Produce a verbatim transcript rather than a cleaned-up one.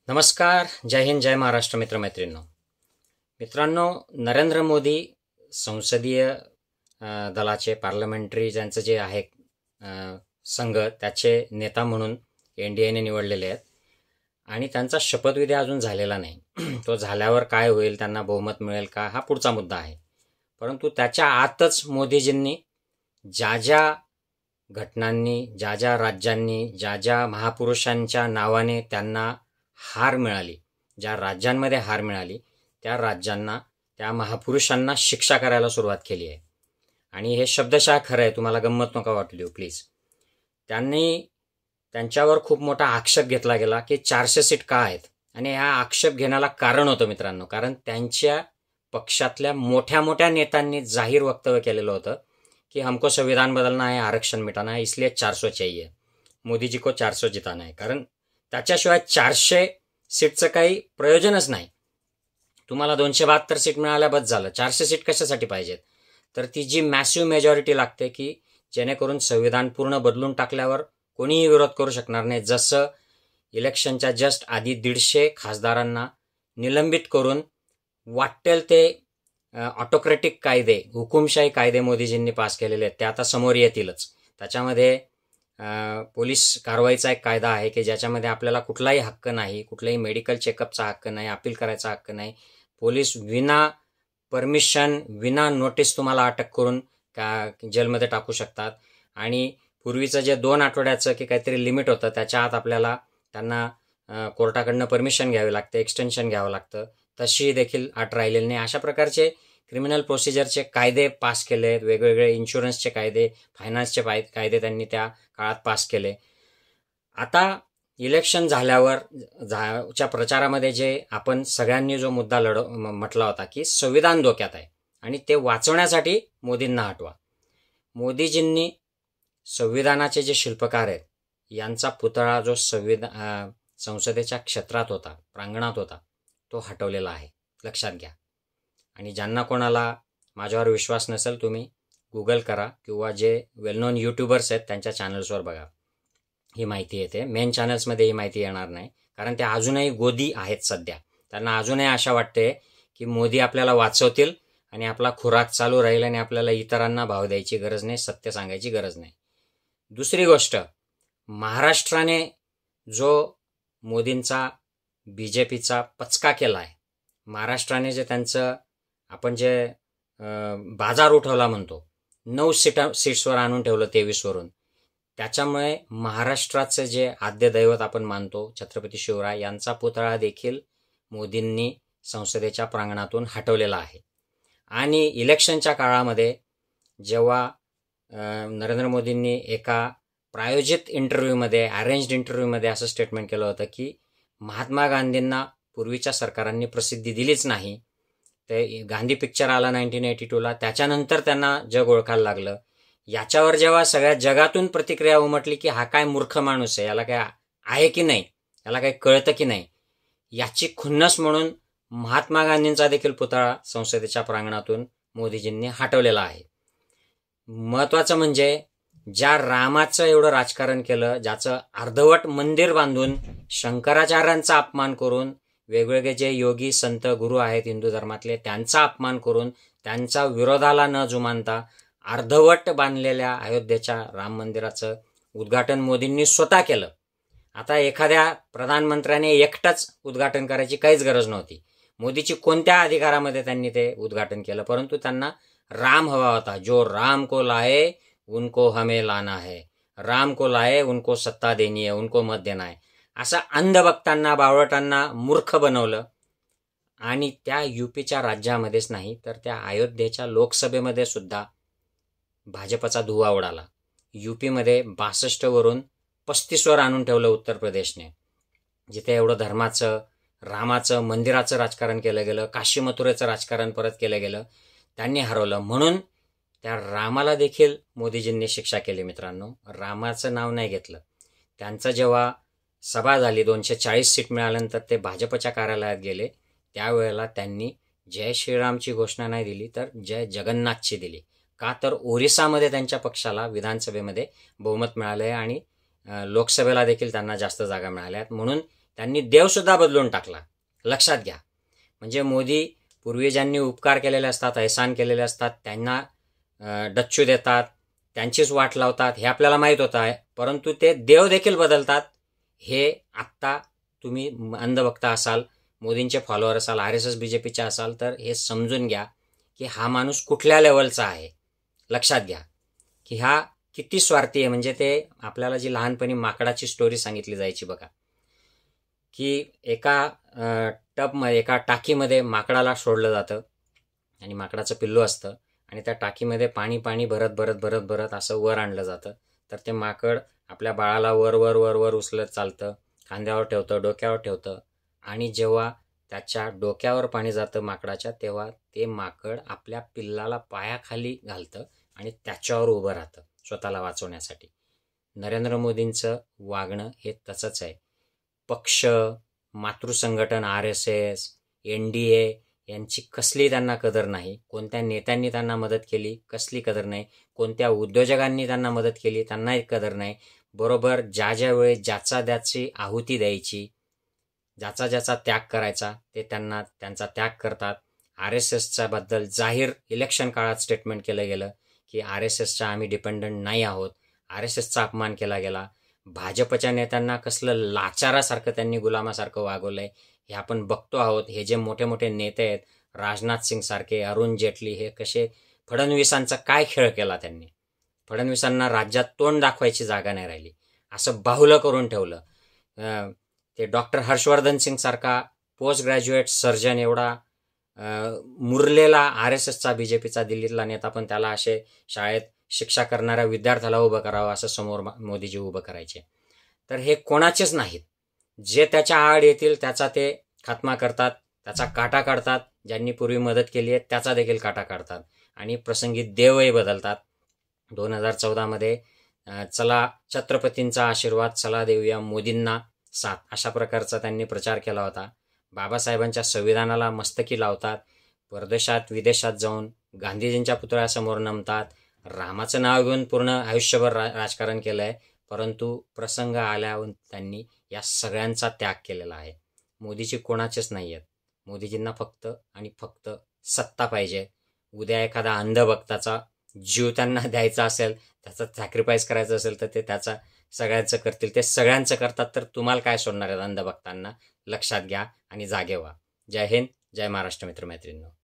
नमस्कार, जय हिंद, जय महाराष्ट्र. मित्रमैत्रिणींनो मित्रांनो नरेंद्र मोदी संसदीय दलाचे पार्लमेंटरी ज्यांचं जे आहे संघ त्याचे नेता म्हणून एन डी एने निवडलेले आहेत आणि त्यांचा शपथविधी अजून झालेला नाही. तो झाल्यावर काय होईल, त्यांना बहुमत मिळेल का, हा पुढचा मुद्दा आहे. परंतु त्याच्या आतच मोदीजींनी ज्या ज्या घटनांनी, ज्या ज्या राज्यांनी, ज्या ज्या महापुरुषांच्या नावाने त्यांना हार मिळाली, ज्या राज्यांमध्ये हार मिळाली त्या राज्यांना, त्या महापुरुषांना शिक्षा करायला सुरुवात केली आहे. आणि हे शब्दशः खरं आहे, तुम्हाला गंमत नका वाटली प्लीज. त्यांनी त्यांच्यावर खूप मोठा आक्षेप घेतला गेला की चारशे सीट का आहेत. आणि हा आक्षेप घेण्याला कारण होतं मित्रांनो, कारण त्यांच्या पक्षातल्या मोठ्या मोठ्या नेत्यांनी जाहीर वक्तव्य केलेलं होतं कि हमको संविधान बदलना है, आरक्षण मिटाना है, इसलिए चार सौ चाहिए, मोदी जी को चार सौ जिताना है. कारण त्याच्याशिवाय चारशे सीटचं काही प्रयोजनच नाही. तुम्हाला दोनशे बहात्तर सीट मिळाल्या बस झालं, चारशे सीट कशासाठी पाहिजेत. तर ती जी मॅसिव्ह मेजॉरिटी लागते की जेणेकरून संविधान पूर्ण बदलून टाकल्यावर कोणीही विरोध करू शकणार नाही. जसं इलेक्शनच्या जस्ट आधी दीडशे खासदारांना निलंबित करून वाटेल ते ऑटोक्रेटिक कायदे, हुकुमशाही कायदे मोदीजींनी पास केलेले आहेत, ते आता समोर येतीलच. त्याच्यामध्ये पोलीस कारवाईचा एक कायदा आहे की ज्याच्यामध्ये आपल्याला कुठलाही हक्क नाही, कुठलाही मेडिकल चेकअपचा हक्क नाही, अपील करायचा हक्क नाही. पोलीस विना परमिशन, विना नोटीस तुम्हाला अटक करून का जेलमध्ये टाकू शकतात. आणि पूर्वीचं जे दोन आठवड्याचं की काहीतरी लिमिट होतं त्याच्या आत आपल्याला त्यांना कोर्टाकडनं परमिशन घ्यावी लागते, एक्सटेन्शन घ्यावं लागतं, तशी देखील अट राहिलेली नाही. अशा प्रकारचे क्रिमिनल प्रोसिजरचे कायदे पास केले आहेत. वेगवेगळे इन्शुरन्सचे कायदे, फायनान्सचे कायदे त्यांनी त्या काळात पास केले. आता इलेक्शन झाल्यावर च्या प्रचारामध्ये जे आपण सगळ्यांनी जो मुद्दा लढ म्हटला होता की संविधान धोक्यात आहे आणि ते वाचवण्यासाठी मोदींना हटवा. मोदीजींनी संविधानाचे जे शिल्पकार आहेत यांचा पुतळा जो संविधान संसदेच्या क्षेत्रात होता, प्रांगणात होता, तो हटवलेला आहे, लक्षात घ्या. आणि ज्यांना कोणाला माझ्यावर विश्वास नसेल तुम्ही गुगल करा किंवा जे वेल नोन यूट्यूबर्स आहेत त्यांच्या चॅनल्सवर बघा, ही माहिती येते. मेन चॅनल्समध्ये ही माहिती येणार नाही, कारण ते अजूनही गोदी आहेत सध्या. त्यांना अजूनही आशा वाटते की मोदी आपल्याला वाचवतील आणि आपला खुराक चालू राहील आणि आपल्याला इतरांना भाव द्यायची गरज नाही, सत्य सांगायची गरज नाही. दुसरी गोष्ट, महाराष्ट्राने जो मोदींचा बी जे पीचा पचका केला आहे, महाराष्ट्राने जे त्यांचं आपण जे बाजार उठवला म्हणतो, नऊ सीटा सीट्सवर आणून ठेवलं तेवीसवरून, त्याच्यामुळे महाराष्ट्राचं जे आद्य दैवत आपण मानतो छत्रपती शिवराय यांचा पुतळा देखील मोदींनी संसदेच्या प्रांगणातून हटवलेला आहे. आणि इलेक्शनच्या काळामध्ये जेव्हा नरेंद्र मोदींनी एका प्रायोजित इंटरव्ह्यूमध्ये, अरेंज्ड इंटरव्ह्यूमध्ये असं स्टेटमेंट केलं होतं की महात्मा गांधींना पूर्वीच्या सरकारांनी प्रसिद्धी दिलीच नाही. ते गांधी पिक्चर आला नाईन्टीन एटी टूला, त्याच्यानंतर त्यांना जग ओळखायला लागलं. याच्यावर जेव्हा सगळ्या जगातून प्रतिक्रिया उमटली की हा काय मूर्ख माणूस आहे, याला काय आहे की नाही, याला काय कळतं की नाही, याची खुन्नस म्हणून महात्मा गांधींचा देखील पुतळा संसदेच्या प्रांगणातून मोदीजींनी हटवलेला आहे. महत्त्वाचं म्हणजे ज्या रामाचं एवढं राजकारण केलं, ज्याचं अर्धवट मंदिर बांधून शंकराचार्यांचा अपमान करून, वेगवेगळे जे योगी संत गुरु आहेत हिंदू धर्मातले त्यांचा अपमान करून, त्यांचा विरोधाला न जुमानता अर्धवट बांधलेल्या अयोध्येच्या राम मंदिराचं उद्घाटन मोदींनी स्वतः केलं. आता एखाद्या प्रधानमंत्र्याने एकटाच उद्घाटन करायची काहीच गरज नव्हती. मोदीची कोणत्या अधिकारामध्ये त्यांनी ते उद्घाटन केलं, परंतु त्यांना राम हवा होता. जो राम को लाए उनको हमें लाना है, राम को लाए उनको सत्ता देनी है, उनको मत देना है, असं अंधभक्तांना, बावळटांना मूर्ख बनवलं. आणि त्या युपीच्या राज्यामध्येच नाही तर त्या अयोध्येच्या लोकसभेमध्ये सुद्धा भाजपचा धुव्वा उडाला. युपीमध्ये बासष्ट वरून पस्तीसवर आणून ठेवलं उत्तर प्रदेशने, जिथे एवढं धर्माचं, रामाचं, मंदिराचं राजकारण केलं गेलं, काशी मथुरेचं राजकारण परत केलं गेलं, त्यांनी हरवलं. म्हणून त्या रामाला देखील मोदीजींनी शिक्षा केली. मित्रांनो, रामाचं नाव नाही घेतलं. त्यांचं जेव्हा सभा झाली, दोनशे चाळीस सीट मिळाल्यानंतर ते भाजपच्या कार्यालयात गेले, त्यावेळेला त्यांनी जय श्रीरामची घोषणा नाही दिली तर जय जगन्नाथची दिली. का तर ओरिसामध्ये त्यांच्या पक्षाला विधानसभेमध्ये बहुमत मिळालं आहे आणि लोकसभेला देखील त्यांना जास्त जागा मिळाल्या आहेत. म्हणून त्यांनी देवसुद्धा बदलून टाकला. लक्षात घ्या. म्हणजे मोदी पूर्वी ज्यांनी उपकार केलेले असतात, एहसान केलेले असतात, त्यांना डच्चू देतात, त्यांचीच वाट लावतात, हे आपल्याला माहीत होतं आहे. परंतु ते देव देखील बदलतात हे आत्ता तुम्ही अंधभक्त असाल, मोदींचे फॉलोअर असाल, R S S B J पीचे असाल तर हे समजून घ्या की हा माणूस कुठल्या लेवलचा आहे. लक्षात घ्या की हा किती स्वार्थी आहे. म्हणजे ते आपल्याला जी लहानपणी माकडाची स्टोरी सांगितली जायची बघा, की एका टबमध्ये एका टाकीमध्ये माकडाला सोडलं जातं आणि माकडाचं पिल्लू असतं आणि त्या टाकीमध्ये पाणी पाणी भरत भरत भरत भरत असं वर आणलं जातं. तर ते माकड आपल्या बाळाला वर वर वर वर उचलत चालतं, खांद्यावर ठेवतं, डोक्यावर ठेवतं आणि जेव्हा त्याच्या डोक्यावर पाणी जातं माकडाच्या, तेव्हा ते माकड आपल्या पिल्लाला पायाखाली घालतं आणि त्याच्यावर उभं राहतं स्वतःला वाचवण्यासाठी. नरेंद्र मोदींचं वागणं हे तसंच आहे. पक्ष, मातृसंघटन R S S, N D A यांची कसली त्यांना कदर नाही. कोणत्या नेत्यांनी त्यांना मदत केली, कसली कदर नाही. कोणत्या उद्योजकांनी त्यांना मदत केली, त्यांनाही कदर नाही. बरोबर ज्या ज्या वेळेस ज्याचा त्याची आहुती द्यायची, ज्याचा ज्याचा त्याग करायचा, ते त्यांना त्यांचा त्याग करतात. आर एस एसच्या बद्दल जाहीर इलेक्शन काळात स्टेटमेंट केलं गेलं की आर एस एसच्या आम्ही डिपेंडंट नाही आहोत. आर एस एसचा अपमान केला गेला. भाजपच्या नेत्यांना कसलं लाचारासारखं त्यांनी गुलामासारखं वागवलंय हे आपण बघतो आहोत. हे जे मोठे मोठे नेते आहेत, राजनाथ सिंग सारखे, अरुण जेटली, हे कसे फडणवीसांचा काय खेळ केला त्यांनी. फडणवीसांना राज्यात तोंड दाखवायची जागा नाही राहिली, असं बाहुलं करून ठेवलं. ते डॉक्टर हर्षवर्धन सिंग सारखा पोस्ट ग्रॅज्युएट सर्जन, एवढा मुरलेला आर एस एसचा बी जे पीचा दिल्लीतला नेता, पण त्याला असे शाळेत शिक्षा करणाऱ्या विद्यार्थ्याला उभं करावं असं समोर मोदीजी उभं करायचे. तर हे कोणाचेच नाहीत. जे त्याच्या आड येतील त्याचा ते खात्मा करतात, त्याचा काटा काढतात. ज्यांनी पूर्वी मदत केली आहे त्याचा देखील काटा काढतात आणि प्रसंगी देवही बदलतात. दोन हजार चौदामध्ये चला छत्रपतींचा आशीर्वाद, चला देऊया मोदींना साथ, अशा प्रकारचा त्यांनी प्रचार केला होता. बाबासाहेबांच्या संविधानाला मस्तकी लावतात, परदेशात विदेशात जाऊन गांधीजींच्या पुतळ्यासमोर नमतात, रामाचं नाव घेऊन पूर्ण आयुष्यभर रा राजकारण केलं आहे. परंतु प्रसंग आल्यावर त्यांनी या सगळ्यांचा त्याग केलेला आहे. मोदीजी कोणाचेच नाही आहेत. मोदीजींना फक्त आणि फक्त सत्ता पाहिजे. उद्या एखादा अंधभक्ताचा जीव त्यांना द्यायचा असेल, त्याचा सॅक्रिफाईस करायचं असेल तर ते त्याचा सगळ्यांचं करतील. ते सगळ्यांचं करतात तर तुम्हाला काय सोडणार आहेत अंधभक्तांना. लक्षात घ्या आणि जागे व्हा. जय हिंद, जय महाराष्ट्र मित्र मैत्रिणींनो.